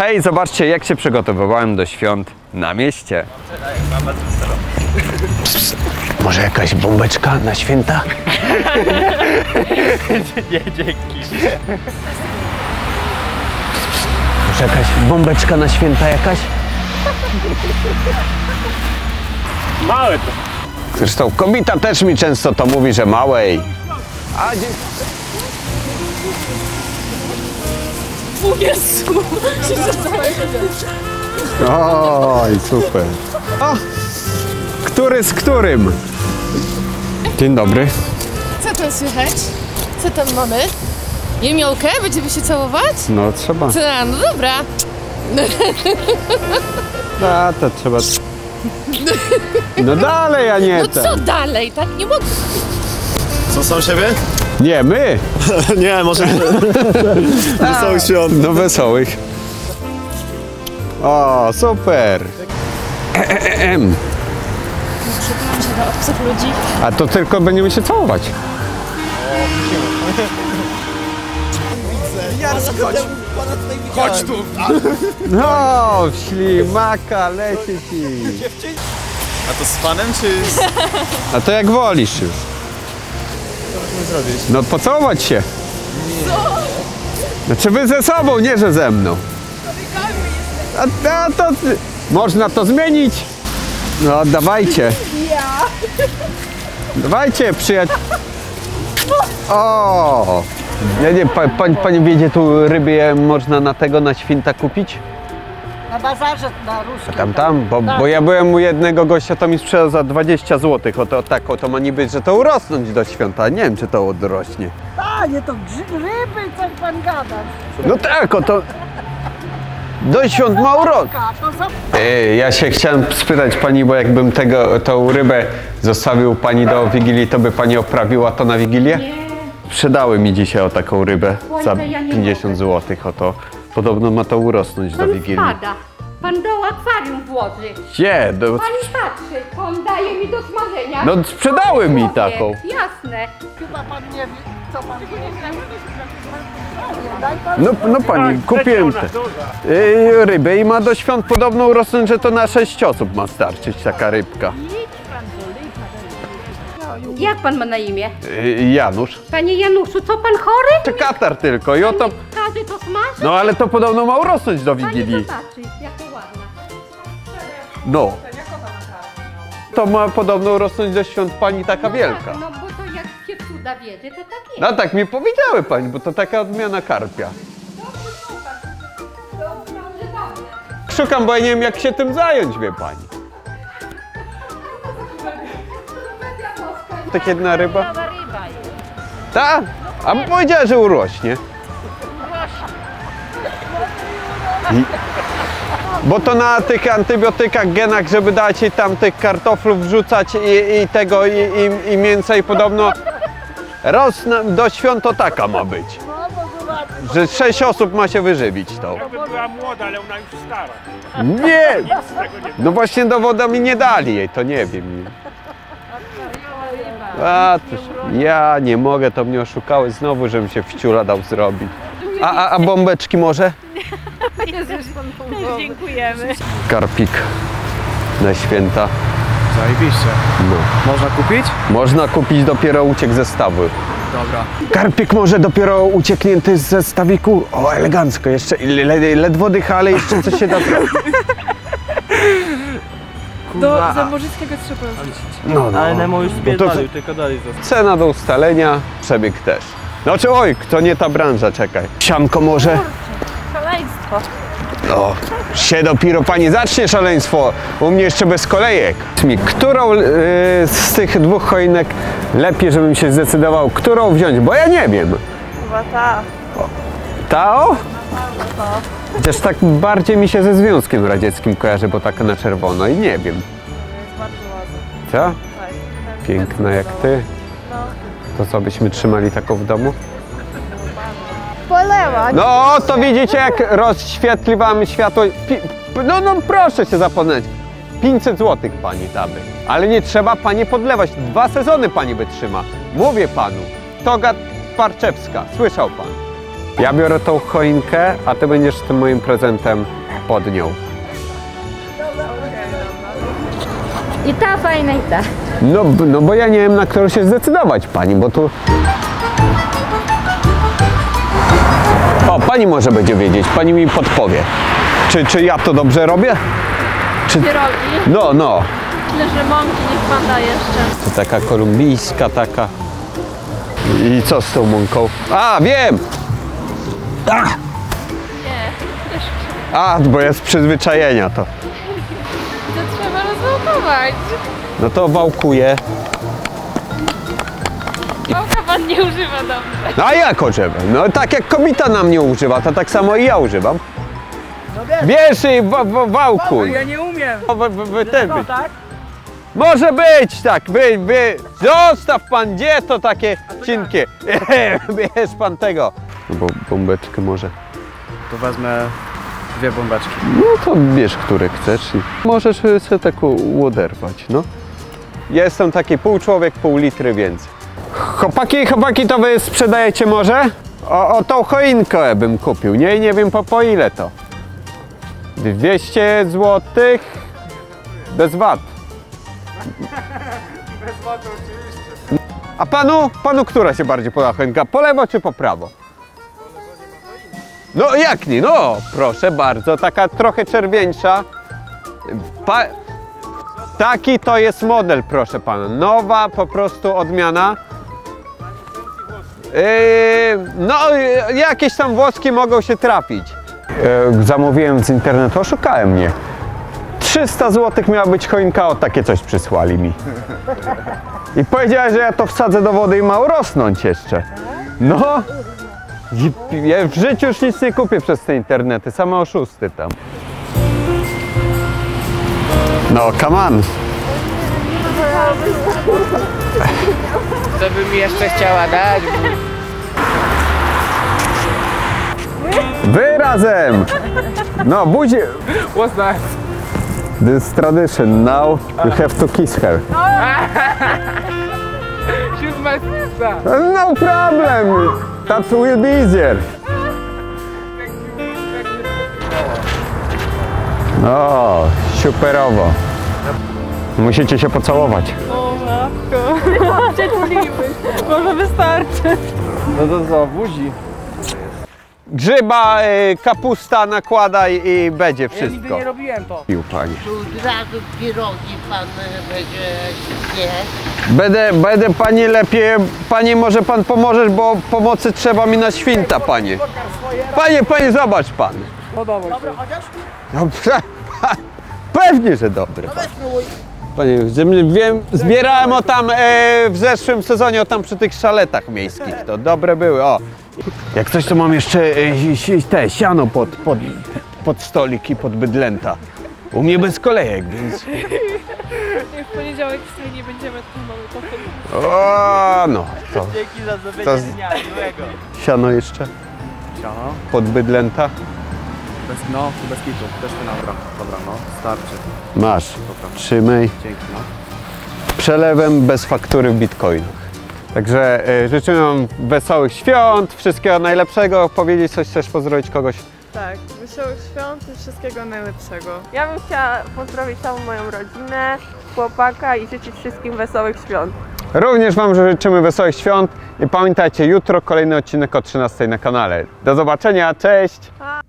Hej, zobaczcie, jak się przygotowywałem do świąt na mieście. Może jakaś bombeczka na święta? Nie, dzięki. Może jakaś bombeczka na święta jakaś? Małe to. Zresztą kobieta też mi często to mówi, że małej. A gdzie... O Jezu! Oj, super. O, który z którym? Dzień dobry. Co tam słychać? Co tam mamy? Jemiołkę? Będziemy się całować? No trzeba. Co? No dobra. A, to trzeba... No dalej, a nie No ten. co dalej? Tak nie mogę. Co są siebie? Nie, my. Nie, może wesołych świąt. No wesołych. O, super. Przepraszam się do obcych ludzi. A to tylko będziemy się całować. Chodź tu. No, ślimaka, leci ci. A to z panem czy z... A to jak wolisz już. zrobić? No pocałować się. Znaczy wy ze sobą, nie że ze mną. A to można to zmienić. No dawajcie. Dawajcie, przyjaciół. O! Ja nie, pani wie, gdzie tu ryby można na święta kupić? Na bazarze na Ruskim. Tam, bo ja byłem u jednego gościa, to mi sprzedał za 20 zł. Oto tak, oto ma niby, że to urosnąć do świąta. Nie wiem, czy to odrośnie. Panie, to ryby, co pan gada? No tak, oto do świąt ma urosnąć. To za... Ja się chciałem spytać pani, bo jakbym tą rybę zostawił pani do Wigilii, to by pani oprawiła to na Wigilię? Nie. Sprzedały mi dzisiaj o taką rybę za Oj, to ja nie 50 zł. Oto podobno ma to urosnąć do Pan Wigilii. spada. Pan do akwarium włoży. Gdzie? Pan patrzy, on daje mi do smażenia. No sprzedały mi Człowiek, taką. Jasne. Chyba pan nie wie, co pan... No pani, kupiłem tę rybę i ma do świąt podobno urosnąć, że to na 6 osób ma starczyć taka rybka. Jak pan ma na imię? Janusz. Panie Januszu, co pan chory? Czy katar tylko i oto... Każe to smażyć? No ale to podobno ma urosnąć do Pani Wigilii. zobaczy, jaka ładna. No. To ma podobno urosnąć do świąt pani taka wielka. No bo to jak się cuda wiedzie, to tak jest. No tak mi powiedziały pani, bo to taka odmiana karpia. Szukam, bo ja nie wiem jak się tym zająć, wie pani. Tak jedna ryba? Tak? A powiedziała, że urośnie. Bo to na tych antybiotykach, genach, żeby dać jej tam tych kartoflów wrzucać i mięsa i podobno do świąt to taka ma być. Że 6 osób ma się wyżywić tą. Jakby była młoda, ale ona już stara. Nie! No właśnie dowodu mi nie dali jej, to nie wiem. A, ja nie mogę, to mnie oszukały znowu, żebym się wciula dał zrobić. A bombeczki może? Dziękujemy. Karpik na święta. Zajebiście. No. Można kupić? Można kupić, dopiero uciekł ze stawu. Dobra. Karpik może dopiero ucieknięty z zestawiku. O, elegancko, jeszcze ledwo dycha, ale jeszcze coś się da zrobić. Do Zamorzyckiego trzeba No. Ale Nemo już to spierdolił, tylko dalej został. cena do ustalenia, przebieg też. Znaczy, oj, to nie ta branża, czekaj. Sianko może? szaleństwo. No, się dopiero pani zacznie szaleństwo. U mnie jeszcze bez kolejek. Którą z tych dwóch choinek lepiej, żebym się zdecydował, którą wziąć, bo ja nie wiem. Chyba ta. Ta o? Chociaż tak bardziej mi się ze Związkiem Radzieckim kojarzy, bo taka na czerwono i nie wiem. Jest bardzo ładna. Co? Tak. Piękna jak ty. To co, byśmy trzymali taką w domu? Poleła. No, to widzicie, jak rozświetliwamy światło. No, proszę się zapomnieć. 500 zł pani damy. Ale nie trzeba pani podlewać. 2 sezony pani wytrzyma. Mówię panu. Toga Parczewska. Słyszał pan? Ja biorę tą choinkę, a ty będziesz tym moim prezentem pod nią. I ta fajna, i ta. No bo ja nie wiem, na którą się zdecydować, pani, bo tu... O, pani może będzie wiedzieć, pani mi podpowie. Czy ja to dobrze robię? Nie robi. No. Tyle, że mąki niech pan da jeszcze. To taka kolumbijska taka. I co z tą mąką? A, wiem! Bo jest z przyzwyczajenia to. To trzeba rozwałkować. No to wałkuję. Wałka pan nie używa dobrze. No a jak używam? No tak jak kobieta na mnie używa, to tak samo i ja używam. Wiesz i wałkuj. Ja nie umiem. Tak? Może być tak, zostaw pan, gdzie to takie cinkie? Bierz pan tego. Bo bombeczkę może. To wezmę 2 bombeczki. No to bierz, które chcesz i możesz sobie tak łoderwać, no. Jestem taki pół człowiek, pół litry więcej. Chłopaki, to wy sprzedajecie może? O tą choinkę bym kupił, nie wiem po ile to. 200 zł bez VAT. Bez wody oczywiście. A panu która się bardziej podoba choinka? Po lewo czy po prawo? No jak nie? No proszę bardzo, taka trochę czerwieńsza. Taki to jest model, proszę pana. Nowa po prostu odmiana. No jakieś tam włoski mogą się trafić. Zamówiłem z internetu, oszukałem mnie. 300 zł miała być choinka, o takie coś przysłali mi. I powiedziała, że ja to wsadzę do wody i ma urosnąć jeszcze. No, ja w życiu już nic nie kupię przez te internety, same oszusty tam. No, come on. Co by mi jeszcze chciała dać? Wy razem! No, buzie! What's that? This is tradition, now you have to kiss her. She's my sister. No problem, that will be easier. O, superowo. Musicie się pocałować. O matko. Cierpliwy. Może wystarczy. No to co, buzi. Grzyba, kapusta nakładaj i będzie Ja wszystko. nigdy nie robiłem to. Pił pani. Tu od razu pierogi pan będzie nie. Będę pani lepiej, pani może pan pomożesz, bo pomocy trzeba mi na święta, panie. Panie, zobacz pan. Podoba się. Dobrze. Pewnie, że dobre. Panie, wiem, zbierałem o tam w zeszłym sezonie, o tam przy tych szaletach miejskich, to dobre były, o. Jak coś, to mam jeszcze te siano pod stolik i pod bydlęta. U mnie bez kolejek, więc... Jak w poniedziałek sobie nie będziemy, to mamy to. O, no, to Dzięki za zrobienie dnia, miłego. siano jeszcze Siano. pod bydlęta. Bez kitu. Też to dobra, no. Starczy. Masz, trzymaj. Dzięki, no. Przelewem bez faktury w bitcoinach. Także życzę wam wesołych świąt, wszystkiego najlepszego. Powiedzieć coś, chcesz pozdrowić kogoś? Tak, wesołych świąt i wszystkiego najlepszego. Ja bym chciała pozdrowić całą moją rodzinę, chłopaka i życzyć wszystkim wesołych świąt. Również wam życzymy wesołych świąt i pamiętajcie, jutro kolejny odcinek o 13 na kanale. Do zobaczenia, cześć! Pa!